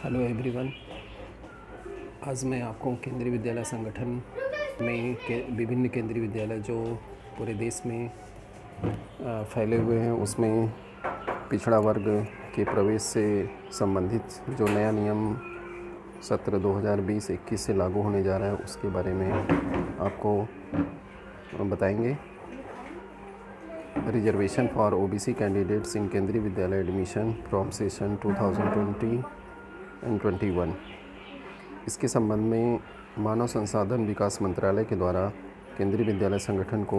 Hello everyone. आज मैं आपको केंद्रीय विद्यालय संगठन में विभिन्न केंद्रीय विद्यालय जो पूरे देश में फैले हुए हैं उसमें पिछड़ा वर्ग के प्रवेश से संबंधित जो नया नियम सत्र 2020-21 से लागू होने जा रहा है उसके बारे में आपको बताएंगे। Reservation for OBC candidates in Kendriya Vidyalaya admission from session 2020 and 21। इसके संबंध में मानव संसाधन विकास मंत्रालय के द्वारा केंद्रीय विद्यालय संगठन को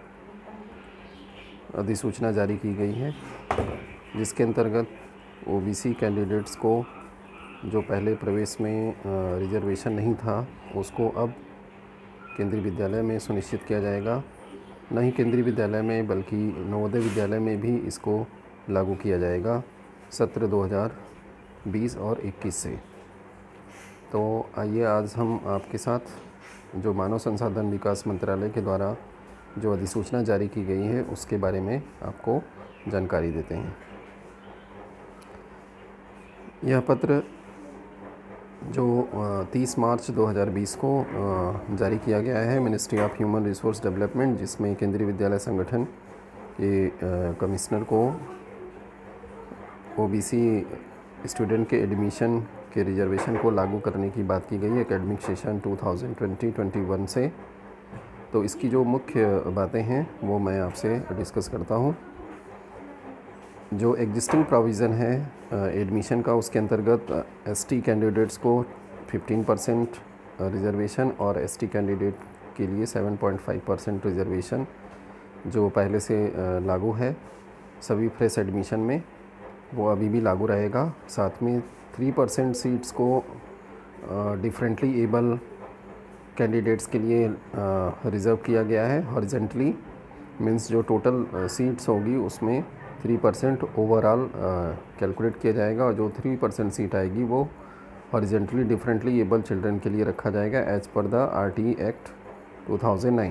अधिसूचना जारी की गई है, जिसके अंतर्गत OBC कैंडिडेट्स को जो पहले प्रवेश में रिजर्वेशन नहीं था उसको अब केंद्रीय विद्यालय में सुनिश्चित किया जाएगा। न ही केंद्रीय विद्यालय में बल्कि नवोदय विद्यालय में भी इसको लागू किया जाएगा सत्र 2020 और 21 से। तो आइए आज हम आपके साथ जो मानव संसाधन विकास मंत्रालय के द्वारा जो अधिसूचना जारी की गई है उसके बारे में आपको जानकारी देते हैं। यह पत्र जो 30 मार्च 2020 को जारी किया गया है ministry of human resource development, जिसमें केंद्रीय विद्यालय संगठन के कमिश्नर को OBC स्टूडेंट के एडमिशन के रिजर्वेशन को लागू करने की बात की गई है एकेडमिक सेशन 2020-21 से। तो इसकी जो मुख्य बातें हैं वो मैं आपसे डिस्कस करता हूँ। जो एग्जिस्टिंग प्रोविज़न है एडमिशन का, उसके अंतर्गत ST कैंडिडेट्स को 15% रिज़र्वेशन और ST कैंडिडेट के लिए 7.5% रिज़र्वेशन जो पहले से लागू है सभी फ्रेश एडमिशन में, वो अभी भी लागू रहेगा। साथ में 3% सीट्स को डिफरेंटली एबल कैंडिडेट्स के लिए रिज़र्व किया गया है। हॉरिजेंटली मीन्स जो टोटल सीट्स होगी उसमें 3% ओवरऑल कैलकुलेट किया जाएगा और जो 3% सीट आएगी वो हॉरिजेंटली डिफरेंटली एबल चिल्ड्रन के लिए रखा जाएगा as per the RT act 2009।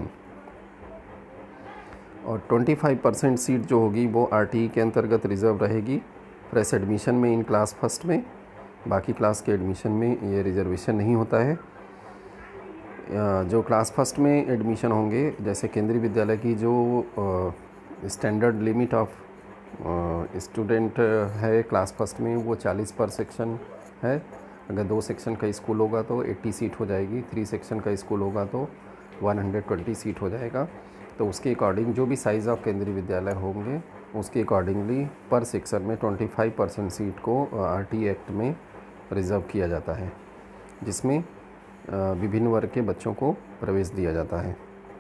और 25% सीट जो होगी वो RT के अंतर्गत रिज़र्व रहेगी फ्रेश एडमिशन में इन क्लास फर्स्ट में। बाकी क्लास के एडमिशन में ये रिज़र्वेशन नहीं होता है। जो क्लास फर्स्ट में एडमिशन होंगे, जैसे केंद्रीय विद्यालय की जो स्टैंडर्ड लिमिट ऑफ स्टूडेंट है क्लास फर्स्ट में वो 40 पर सेक्शन है। अगर 2 सेक्शन का स्कूल होगा तो 80 सीट हो जाएगी, 3 सेक्शन का स्कूल होगा तो 120 सीट हो जाएगा। तो उसके अकॉर्डिंग जो भी साइज़ ऑफ केंद्रीय विद्यालय होंगे उसके अकॉर्डिंगली पर सेक्शन में 25% सीट को RT एक्ट में रिज़र्व किया जाता है, जिसमें विभिन्न वर्ग के बच्चों को प्रवेश दिया जाता है।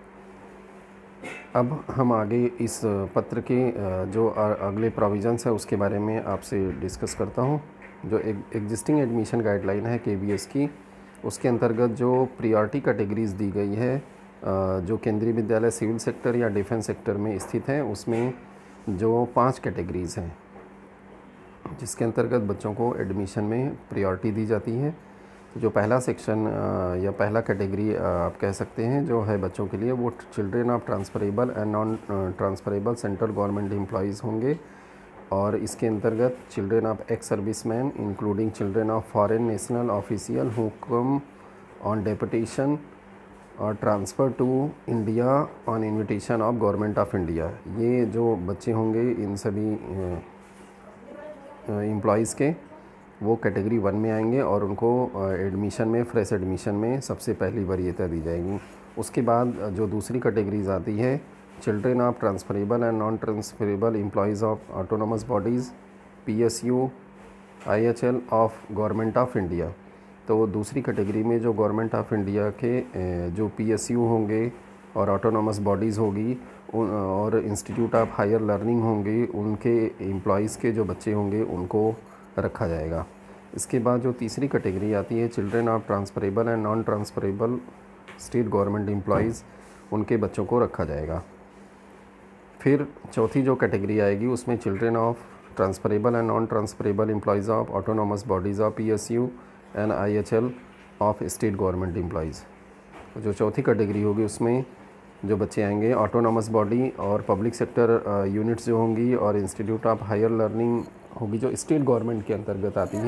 अब हम आगे इस पत्र के जो अगले प्रोविज़न्स है उसके बारे में आपसे डिस्कस करता हूँ। जो एग्जिस्टिंग एडमिशन गाइडलाइन है KVS की, उसके अंतर्गत जो प्रियॉरिटी कैटेगरीज़ दी गई है जो केंद्रीय विद्यालय सिविल सेक्टर या डिफेंस सेक्टर में स्थित है उसमें जो 5 कैटेगरीज़ हैं जिसके अंतर्गत बच्चों को एडमिशन में प्रियॉरिटी दी जाती है। जो पहला सेक्शन या पहला कैटेगरी आप कह सकते हैं जो है बच्चों के लिए, वो children of transferable and non transferable central government employees होंगे। और इसके अंतर्गत children of ex serviceman including children of foreign national official who come on deputation और transfer to India on invitation of government of India. ये जो बच्चे होंगे इन सभी एम्प्लॉयज़ के वो कैटेगरी 1 में आएंगे और उनको एडमिशन में फ्रेश एडमिशन में सबसे पहली वरीयता दी जाएगी। उसके बाद जो दूसरी कैटेगरीज आती है children of transferable and non transferable employees of autonomous bodies PSU IHL of government of India. तो दूसरी कैटेगरी में जो गवर्नमेंट ऑफ इंडिया के जो PSU होंगे और ऑटोनोमस बॉडीज़ होगी और इंस्टीट्यूट ऑफ हायर लर्निंग होंगे, उनके एम्प्लॉयज़ के जो बच्चे होंगे उनको रखा जाएगा। इसके बाद जो तीसरी कैटेगरी आती है children of transferable and non transferable state government employees, उनके बच्चों को रखा जाएगा। फिर चौथी जो कैटेगरी आएगी उसमें children of transferable and non transferable employees of autonomous bodies of PSU and IHL of state government employees. जो चौथी कैटेगरी होगी उसमें जो बच्चे आएंगे ऑटोनोमस बॉडी और पब्लिक सेक्टर यूनिट्स जो होंगी और इंस्टीट्यूट ऑफ हायर लर्निंग होगी जो स्टेट गवर्नमेंट के अंतर्गत आती है,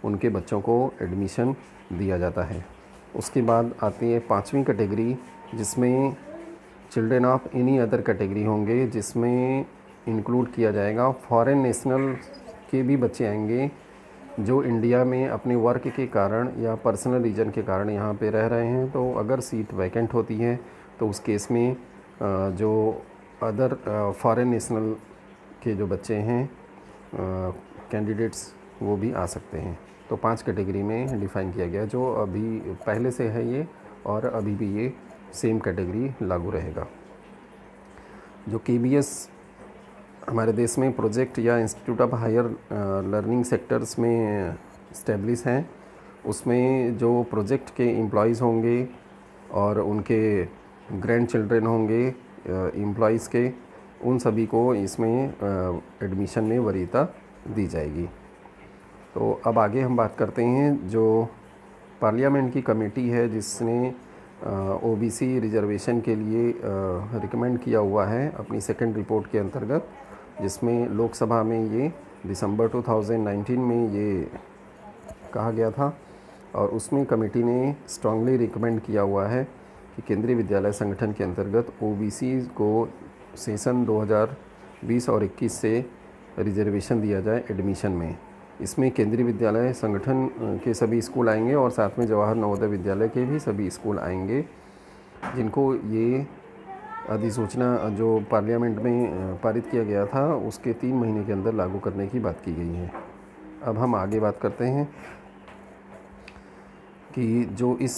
उनके बच्चों को एडमिशन दिया जाता है। उसके बाद आती है 5वीं कैटेगरी, जिसमें children of any other category होंगे, जिसमें इंक्लूड किया जाएगा फॉरेन नेशनल के भी बच्चे आएंगे जो इंडिया में अपने वर्क के कारण या पर्सनल रीजन के कारण यहाँ पे रह रहे हैं। तो अगर सीट वैकेंट होती है तो उस केस में जो अदर फॉरेन नेशनल के जो बच्चे हैं कैंडिडेट्स, वो भी आ सकते हैं। तो 5 कैटेगरी में डिफ़ाइन किया गया, जो अभी पहले से है ये, और अभी भी ये सेम कैटेगरी लागू रहेगा। जो KVS हमारे देश में प्रोजेक्ट या institute of higher learning sectors में इस्टेब्लिश हैं, उसमें जो प्रोजेक्ट के एम्प्लॉयज़ होंगे और उनके ग्रैंड चिल्ड्रन होंगे एम्प्लॉयज़ के, उन सभी को इसमें एडमिशन में वरीयता दी जाएगी। तो अब आगे हम बात करते हैं जो पार्लियामेंट की कमेटी है जिसने OBC रिजर्वेशन के लिए रिकमेंड किया हुआ है अपनी सेकंड रिपोर्ट के अंतर्गत, जिसमें लोकसभा में ये दिसंबर 2019 में ये कहा गया था, और उसमें कमेटी ने स्ट्रांगली रिकमेंड किया हुआ है कि केंद्रीय विद्यालय संगठन के अंतर्गत OBC को सेशन 2020 और 21 से रिजर्वेशन दिया जाए एडमिशन में। इसमें केंद्रीय विद्यालय संगठन के सभी स्कूल आएंगे और साथ में जवाहर नवोदय विद्यालय के भी सभी स्कूल आएंगे, जिनको ये अधिसूचना जो पार्लियामेंट में पारित किया गया था उसके 3 महीने के अंदर लागू करने की बात की गई है। अब हम आगे बात करते हैं कि जो इस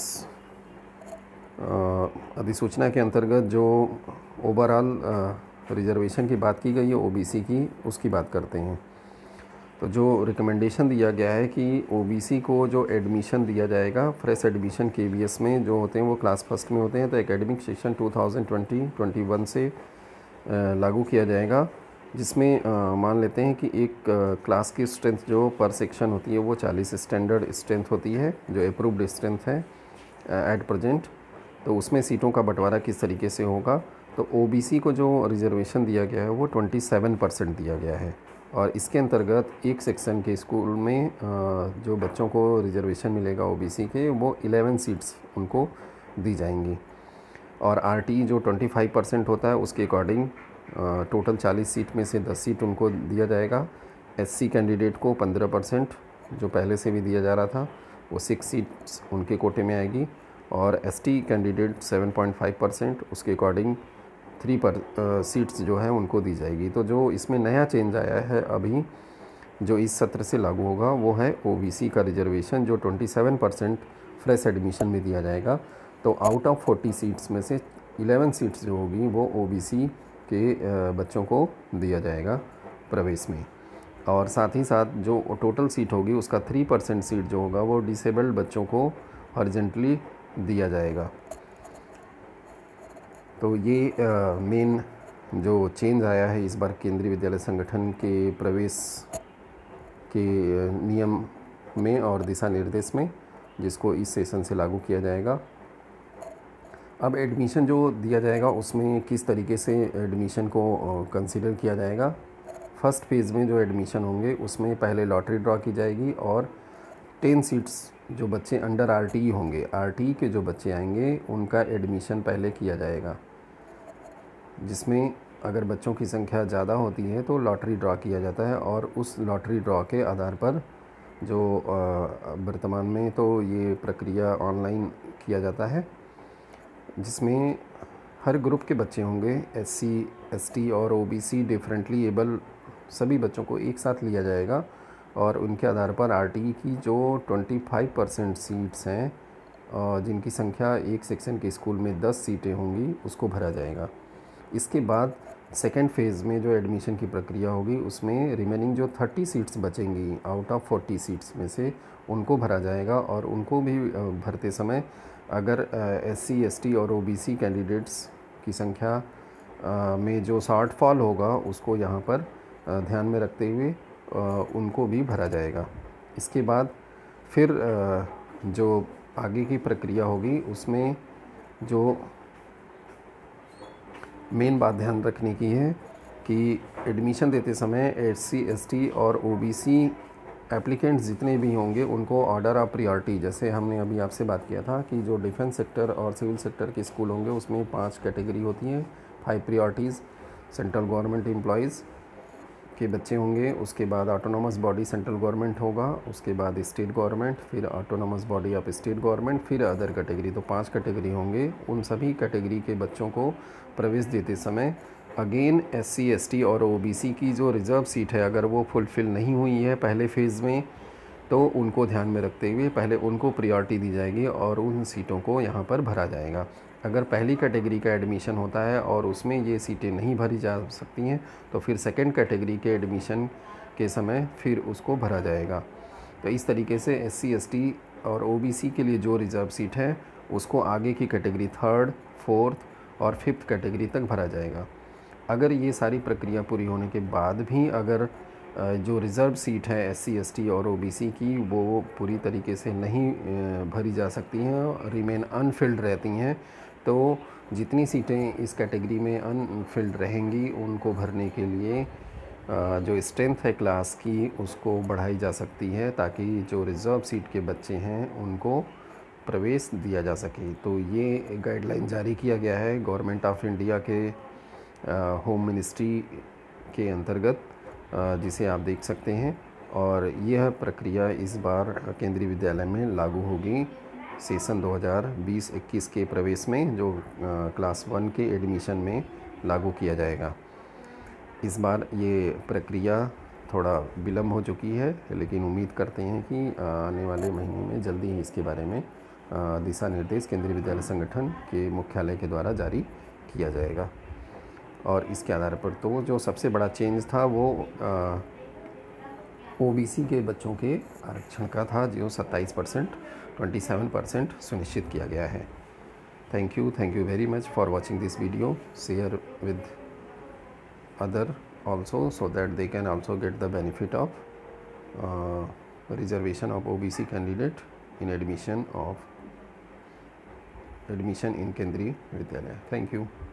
अधिसूचना के अंतर्गत जो ओवरऑल रिजर्वेशन की बात की गई है OBC की, उसकी बात करते हैं। तो जो रिकमेंडेशन दिया गया है कि OBC को जो एडमिशन दिया जाएगा, फ्रेश एडमिशन KVS में जो होते हैं वो क्लास फर्स्ट में होते हैं, तो एकेडमिक सेशन 2020-21 से लागू किया जाएगा, जिसमें मान लेते हैं कि एक क्लास की स्ट्रेंथ जो पर सेक्शन होती है वो 40 स्टैंडर्ड स्ट्रेंथ होती है, जो अप्रूव्ड स्ट्रेंथ है एट प्रेजेंट। तो उसमें सीटों का बंटवारा किस तरीके से होगा, तो OBC को जो रिजर्वेशन दिया गया है वो 27% दिया गया है, और इसके अंतर्गत एक सेक्शन के स्कूल में जो बच्चों को रिजर्वेशन मिलेगा OBC के, वो 11 सीट्स उनको दी जाएंगी। और RT जो 25% होता है उसके अकॉर्डिंग टोटल 40 सीट में से 10 सीट उनको दिया जाएगा। SC कैंडिडेट को 15% जो पहले से भी दिया जा रहा था, वो 6 सीट्स उनके कोटे में आएगी, और ST कैंडिडेट 7.5% उसके अकॉर्डिंग 3 सीट्स जो है उनको दी जाएगी। तो जो इसमें नया चेंज आया है अभी जो इस सत्र से लागू होगा वो है OBC का रिजर्वेशन जो 27% फ्रेश एडमिशन में दिया जाएगा। तो आउट ऑफ 40 सीट्स में से 11 सीट्स जो होगी वो OBC के बच्चों को दिया जाएगा प्रवेश में, और साथ ही साथ जो टोटल सीट होगी उसका 3% सीट जो होगा वो डिसेबल्ड बच्चों को हॉरिजॉन्टली दिया जाएगा। तो ये मेन जो चेंज आया है इस बार केंद्रीय विद्यालय संगठन के प्रवेश के नियम में और दिशा निर्देश में, जिसको इस सेशन से लागू किया जाएगा। अब एडमिशन जो दिया जाएगा उसमें किस तरीके से एडमिशन को कंसीडर किया जाएगा। फर्स्ट फेज़ में जो एडमिशन होंगे उसमें पहले लॉटरी ड्रॉ की जाएगी, और 10 सीट्स जो बच्चे अंडर RT होंगे, RT के जो बच्चे आएंगे उनका एडमिशन पहले किया जाएगा, जिसमें अगर बच्चों की संख्या ज़्यादा होती है तो लॉटरी ड्रॉ किया जाता है, और उस लॉटरी ड्रॉ के आधार पर जो वर्तमान में तो ये प्रक्रिया ऑनलाइन किया जाता है, जिसमें हर ग्रुप के बच्चे होंगे, SC ST और OBC डिफरेंटली एबल सभी बच्चों को एक साथ लिया जाएगा, और उनके आधार पर RT की जो 25% सीट्स हैं जिनकी संख्या एक सेक्शन के स्कूल में 10 सीटें होंगी उसको भरा जाएगा। इसके बाद सेकेंड फेज़ में जो एडमिशन की प्रक्रिया होगी उसमें रिमेनिंग जो 30 सीट्स बचेंगी आउट ऑफ 40 सीट्स में से उनको भरा जाएगा, और उनको भी भरते समय अगर SC ST और OBC कैंडिडेट्स की संख्या में जो शॉर्टफॉल होगा उसको यहाँ पर ध्यान में रखते हुए उनको भी भरा जाएगा। इसके बाद फिर जो आगे की प्रक्रिया होगी उसमें जो मेन बात ध्यान रखने की है कि एडमिशन देते समय SC ST और OBC एप्लीकेंट्स जितने भी होंगे उनको ऑर्डर ऑफ प्रियॉरिटी, जैसे हमने अभी आपसे बात किया था कि जो डिफेंस सेक्टर और सिविल सेक्टर के स्कूल होंगे उसमें 5 कैटेगरी होती हैं, 5 प्रियॉरिटीज़। सेंट्रल गवर्नमेंट एम्प्लॉयज़ के बच्चे होंगे, उसके बाद ऑटोनॉमस बॉडी सेंट्रल गवर्नमेंट होगा, उसके बाद स्टेट गवर्नमेंट, फिर autonomous body of state government, फिर अदर कैटेगरी। तो 5 कैटेगरी होंगे। उन सभी कैटेगरी के बच्चों को प्रवेश देते समय अगेन SC ST और OBC की जो रिज़र्व सीट है अगर वो फुलफ़िल नहीं हुई है पहले फ़ेज़ में, तो उनको ध्यान में रखते हुए पहले उनको प्रायोरिटी दी जाएगी और उन सीटों को यहाँ पर भरा जाएगा। अगर पहली कैटेगरी का एडमिशन होता है और उसमें ये सीटें नहीं भरी जा सकती हैं तो फिर सेकंड कैटेगरी के एडमिशन के समय फिर उसको भरा जाएगा। तो इस तरीके से SC ST और OBC के लिए जो रिज़र्व सीट है उसको आगे की कैटेगरी 3rd, 4th और 5th कैटेगरी तक भरा जाएगा। अगर ये सारी प्रक्रिया पूरी होने के बाद भी अगर जो रिज़र्व सीट है SC ST और OBC की वो पूरी तरीके से नहीं भरी जा सकती हैं, रिमेन अनफिल्ड रहती हैं, तो जितनी सीटें इस कैटेगरी में अनफिल्ड रहेंगी उनको भरने के लिए जो स्ट्रेंथ है क्लास की उसको बढ़ाई जा सकती है ताकि जो रिज़र्व सीट के बच्चे हैं उनको प्रवेश दिया जा सके। तो ये गाइडलाइन जारी किया गया है गवर्नमेंट ऑफ इंडिया के होम मिनिस्ट्री के अंतर्गत, जिसे आप देख सकते हैं। और यह प्रक्रिया इस बार केंद्रीय विद्यालय में लागू होगी सेशन 2020-21 के प्रवेश में, जो क्लास 1 के एडमिशन में लागू किया जाएगा। इस बार ये प्रक्रिया थोड़ा विलम्ब हो चुकी है, लेकिन उम्मीद करते हैं कि आने वाले महीने में जल्दी ही इसके बारे में दिशा निर्देश केंद्रीय विद्यालय संगठन के मुख्यालय के द्वारा जारी किया जाएगा। और इसके आधार पर तो जो सबसे बड़ा चेंज था वो OBC के बच्चों के आरक्षण का था, जो 27%, 27% सुनिश्चित किया गया है। Thank you very much for watching this video. Share with other also so that they can also get the benefit of reservation of OBC candidate in admission in Kendriya Vidyalaya. Thank you.